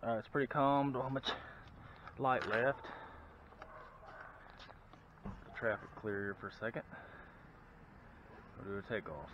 It's pretty calm. Don't have much light left. The traffic clear here for a second. We'll do a takeoff.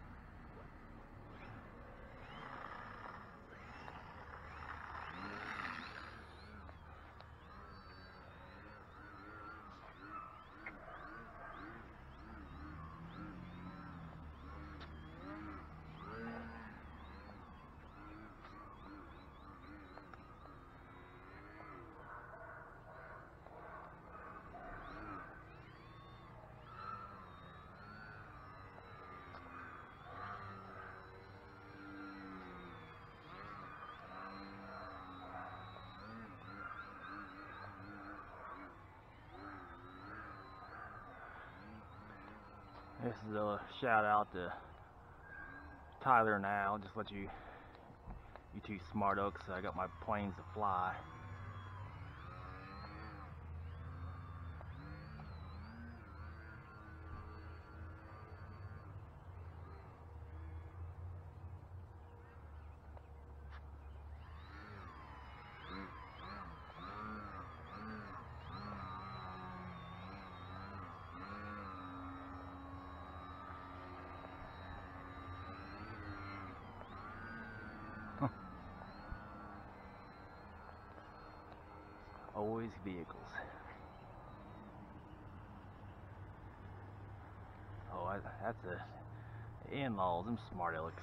This is a shout out to Tyler now. Just let you two smart oaks. I got my planes to fly. Always vehicles. Oh, that's a in-laws, them smart alecks.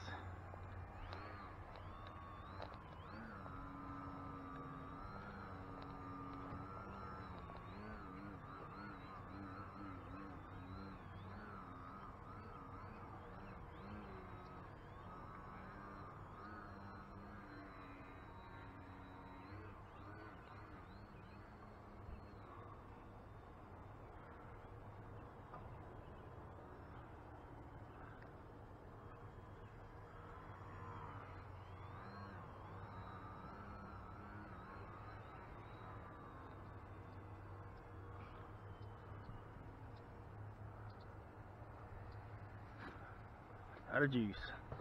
Out of juice.